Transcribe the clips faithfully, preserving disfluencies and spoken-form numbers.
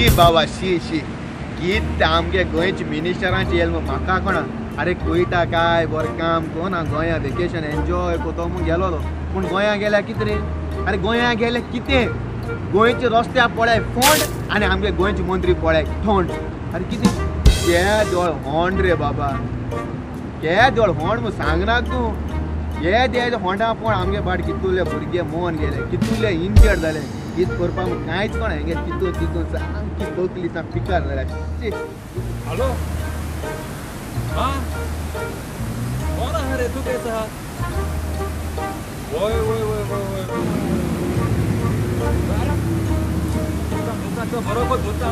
बाबा शी शी कित आमगे गोंयचे मिनिस्टरांचे येल म्हाका कोणा अरे कोयटा काय बरें काम कोना गोंया वेकेशन एन्जॉय कोतो म्हूण गेलो पूण गोंया गेल्या कितें रे अरे गोंया गेले कितें गोंयचे रस्त्या पळय फोंड आनी आमगे गोंयचे मंत्री पळय थोंड अरे कितें के देवळ होंड रे बाबा के देवळ होंड म्हूण सांगनाक तूं हे दे होंडा पळोवन आमगे बाट कितुले भुरगे मोहन गेले कितुले इंजर्ड जाले कित करपाक कांयच कोण हेंगे तितून तितून सामकी तकली साम पिकार जाल्या हॅलो हाँ कौन है रे तू कैसा ओए ओए ओए ओए तो बरोबर होता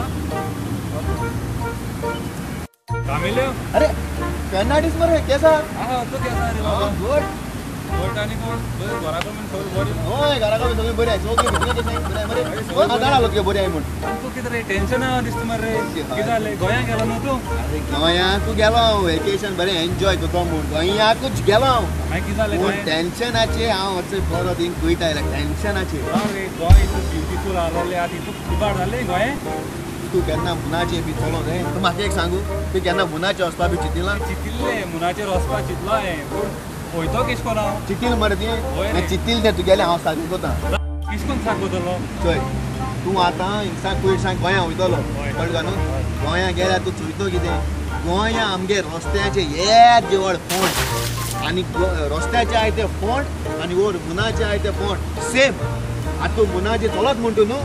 कामिले अरे कन्नाडीस मरे कैसा हाँ तो कैसा रे बाबा गुड गोट आणि गोट बरं घराकडे पण सगळं बरी होय घराकडे सगळे बरे आहे सोके भितरे ते नाही बरे बरे आदाळा लोक बरे आहे म्हणून तू किती रे टेन्शन दिसत मरे किती झाले गोया गेला ना तू अरे गोंया तू गेलो वेकेशन बरे एन्जॉय करतो म्हणून गोंया कुछ गेलो माय किती झाले पूण टेन्शनाचे हांव वचय परत हिंग कुयट आयला टेन्शनाचे अरे गोय इतू ब्युटिफूल आलेले आत इतू कुबाड जाले गोंय तू केन्ना मुनाचे बी चलो रे तू म्हाका एक सांगू तू केन्ना मुनाचे वचपा बी चितिला चितिल्ले मुनाचेर वचपा चितलो हांवें पूण वयतो किश कोन हांव चितील मरे ती चितील ते तुगेले हांव सारकें कोता किश कोन सांगतलो चोय तूं आतां हिंगसा कुयट सांग गोंया वयतलो कळ्ळें काय न्हू गोंया गेल्यार तूं चोयतो कितें गोंया आमगे रस्त्याचे एक देवळ फोंड आनी रस्त्याचे आहाय ते फोंड आनी वयर मुनाचे आहाय ते फोंड सेम आतां तूं मुनाचे चलत म्हणटा न्हू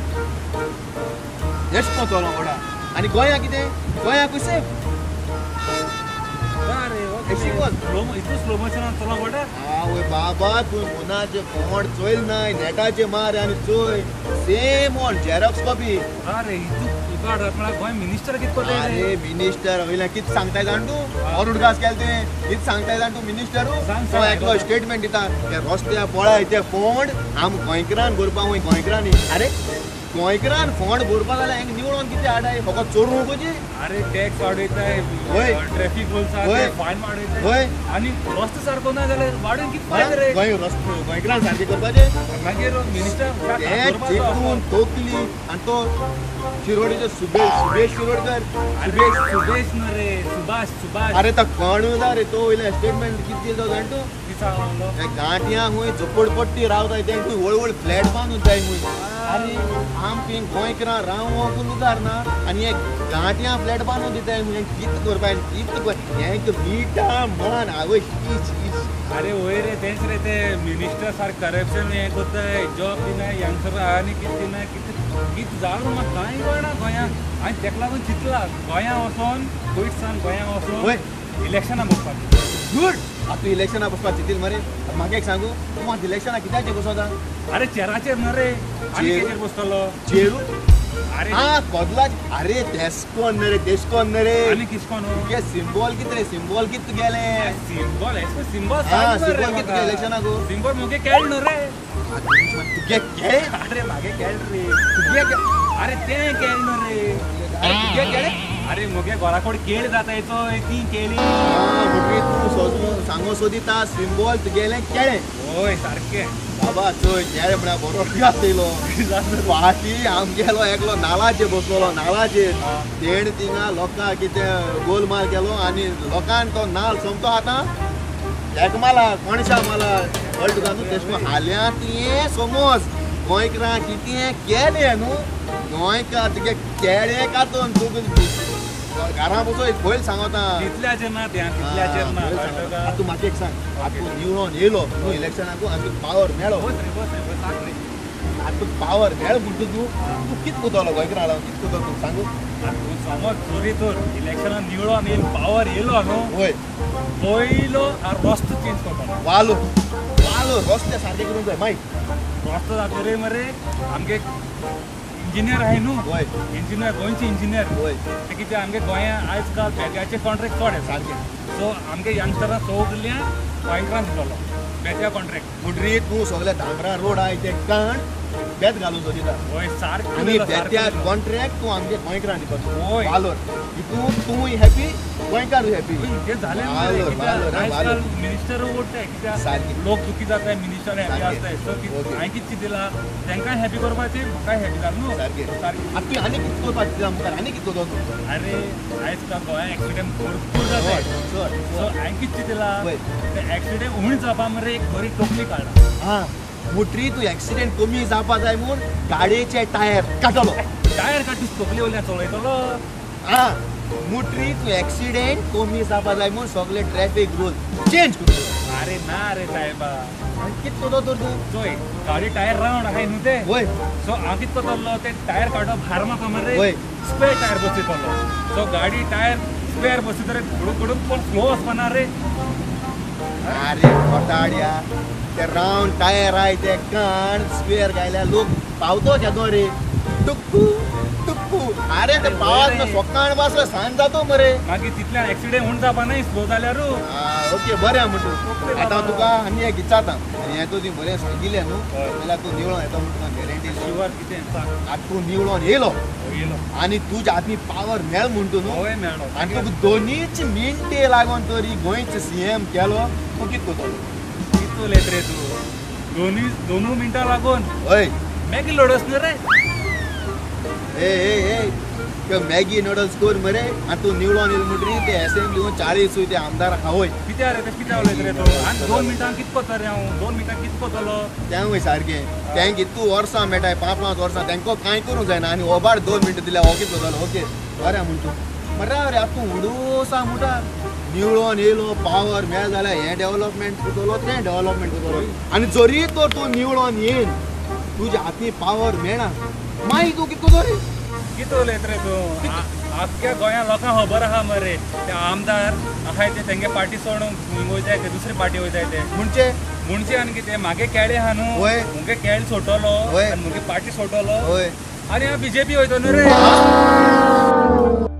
एश को चलो वडा आनी गोंया कितें गोंयाकूय सेम इतू स्लो मोशनान चलो वडा आवय बाबा तूं मुनाचे फोंड चोयल नाय नेटाचे मार आनी चोय सेम ऑन झेरॉक्स कॉपी अरे इतू कुबाड म्हळ्यार गोंय मिनिस्टर कित कोते अरे मिनिस्टर वयल्यान कित सांगताय जाण तूं अरुणदास केल तें कित सांगताय जाण तूं मिनिस्टर तो एकलो स्टेटमेंट दिता ते रस्त्या पळय ते फोंड आम गोंयकारान भरपा वय गोंयकारांनी अरे गोंयकारान फोंड भरपा जाल्यार हेंग निवळोन कितें हाडाय फकत चोरून कशी अरे टॅक्स वाडयताय होय ट्रॅफिक रूल्स आहा फायन वाडयताय होय आनी रस्तो सारको ना जाल्यार वाडून कित फायदो रे गोंय रस्तो गोंयकारान सारके करपाचें मागीर मिनिस्टर चिंतून तोकली आनी तो शिरोडीचो सुबेश सुबेश शिरोडकर सुबेश सुबेश न रे सुभाष सुभाष अरे तो कोण जा रे तो वयल्या स्टेटमेंट कितें दिलो जाण तूं सांगलो गांठिया खूंय झोपडपट्टी रावताय तेंक व्हळ व्हळ फ्लॅट बांदून जाय खूंय आनी आमची गोंयकारां रावोंक उदार ना आनी हे गांठिया फ्लॅट बांदून दिताय खूंय कितें करपाय कितें कर हेंक मिठा म्हण आवय शीच शीच अरे वयर रे तेंच रे ते मिनिस्टर सारकें करप्शन हें करताय जॉब दिनाय यंगस्टर आनी कितें दिनाय कितें कितें जावन म्हाका कांय कळना गोंयांत हांवें तेका लागून चिंतला गोंया वचोन कुयटसान गोंया वचोन इलेक्शनां बसपाक गुड आतां इलेक्शना बसपाक चिंतील मरे म्हाका एक सांगू तूं आतां इलेक्शना कित्याचेर बसोता अरे चेराचेर न्हू रे आनी केचेर बसतलो चेरू अरे आ कोदलाच अरे तेसकोन न्ही रे तेसकोन न्ही रे आनी किसकोन तुगे सिंबॉल कितें रे सिंबॉल कितें तुगेले सिंबॉल एसको सिंबॉल हा सिंबॉल कितें तुगे इलेक्शनाक सिंबॉल मुगे केळ न्हू रे तुगे केळ अरे म्हागे केळ रे तुगे अरे तें केळ न्हू रे अरे तुगे केळे अरे मुगे घराकोड केळ जाताय तो ती केळी म्हणटरी तूं सोजू सांगो सोदिता सिंबॉल तुगेले केळे होय सारकें बाबा चोय केळे म्हळ्यार बरो घातलो फाटी आमगेलो एकलो नालाचेर बसलो नालाचेर तेण थिंगा लोकांक कितें गोलमाल केलो आनी लोकांक तो नाल सोमतो आतां एक माला कोणशा माला कळ्ळें तुका न्हू तेश कोन हाल्या ती समज गोंयकारां कितें केलें न्हू गोंयकार तुगे केळे कातून तूं घरा बसोय पयलीं सांगोता तितल्याचेर ना तें तितल्याचेर ना तूं म्हाका एक सांग आतां तूं निवळोन येयलो न्हू इलेक्शनाक आनी तुका पावर मेळो आतां तुका पावर मेळ म्हणटा तूं तूं कितें कोतलो गोंयकारां लागून कितें कोतलो तूं सांगू तूं समज चोरी तर इलेक्शनान निवळोन येयन पावर येयलो न्हू होय पयलो रस्तो चेंज करपाक वालो वालो रस्ते सारके करूंक जाय मागीर रस्तो जाता रे मरे आमगे इंजिनियर आहाय न्हू होय इंजिनियर गोंयचे इंजिनियर होय ते कितें आमगे गोंया आयज काल बेट्याचे कॉन्ट्रॅक्ट चड सारकें सो आमगे यंगस्टरां सगल्या गोंयकारान दितलो बेट्या कॉन्ट्रॅक्ट म्हणटरी तूं सगळे धांबरा रोड आहाय ते काण बेत घालून सोदिता होय सारकें आनी बेत्या कॉन्ट्रॅक्ट तूं आमगे गोंयकारान दिवपाचो होय वालोर हितून तूंय हॅपी गोंयकार हॅपी ते झाले वालो, वालो, वालो. आजकाल मिनिस्टर ओडटाय कित्याक सारकी. लोक दुखी जाताय मिनिस्टर हॅपी सारकी. आसताय सो ओके. हांवें कितें दिला तांकां हॅपी करपाचें म्हाका हॅपी जालें न्हू सारकें. सारकें. आतां तुवें आनी कितें करपाक दिला मुखार आनी कितें करता अरे आयज काल गोंयांत एक्सिडेंट भरपूर जाताय सो हांवें कितें दिला पळय. ते एक्सिडेंट उणी जावपा मरे एक बरी टोपली काडला हा मोटरी तू एक्सिडेंट कमी जावपा जाय म्हूण गाडयेचे टायर काडलो टायर काडून तकली वयल्यान चलयतलो हा मोटरी तू एक्सिडेंट कमी जावपा जाय म्हूण सगळे ट्रॅफिक रूल चेंज करतलो अरे ना रे साहेबा आनी कितें करतो तर तूं चोय गाडी टायर रावंड आहाय न्हू ते वय सो हांव कितें करतलो ते टायर काडप भार म्हाका मरे वय. स्पेअर टायर बसयतलो सो गाडी टायर स्पेअर बसयतरे घडू घडू पण स्लो वचपाना रे अरे कोटाड्या ते रावंड टायर आय ते काण स्पेअर घायल्या लोक पावतो घेतो रे टुक्कू टुक्कू अरे ते पावत ना सोकाण बसलो सांज जातो मरे मागीर तितल्यान एक्सिडेंट होऊन जावपा न्ही स्लो जाल्यारू आ, ओके बरें म्हणटू ओके आतां बाबा. तुका आनी एक विचारता आनी हें तुवें बरें सांगिल्लें न्हू हय. जाल्यार तूं निवळून येतो म्हणून तुका गॅरंटी शिवर कितें सांग आतां तूं निवळून येयलो येयलो आनी तुज्या हातीन पावर मेळ म्हणटू न्हू होय मेळ्ळो आनी तुका दोनीच मिनटे लागून तरी गोंयचो सीएम केलो तूं कितें करतलो कितू उलयत रे तूं दोनूय दोनूय मिनटां लागून हय मॅगी लडस न्ही रे ए ए ए ते मॅगी नूडल्स कर मरे आनी तूं निवळून येयलो म्हणटरी ते एसेंब्लीन चाळीस ते आमदार हावय कित्याक रे ते कित्याक उलयत रे तूं आनी दोन मिनटां कितें करता रे हांव दोन मिनटां कितें करतलो तेंवूय सारकें तेंक इतू वर्सां मेळटाय पांच पांच वर्सां तेंको कांय करूंक जायना आनी ओबार दोन मिनटां दिल्यार हो कितें जालो ओके बरें म्हणटू मरे रे आतां तूं उडूसा म्हणटा निवळून येयलो पावर मेळ जाल्यार हें डेव्हलपमेंट करतलो तें डेव्हलपमेंट करतलो आनी जरी तर तूं निवळून येयन तुज्या हातीन पावर मेळना मागीर तूं कितें करतो रे कितें उलयत रे तूं आ- आख्ख्या गोंया लोकांक खबर आहा मरे ते आमदार आहाय ते तेंगे पार्टी सोडून वयताय ते दुसरी पार्टी वयताय ते म्हणजे म्हणजे आनी कितें मागे केळे आहा न्हू वय. मुगे केळ सोडटलो वय. आनी मुगे पार्टी सोडटलो हय आनी हांव बीजेपी वयतो न्हू रे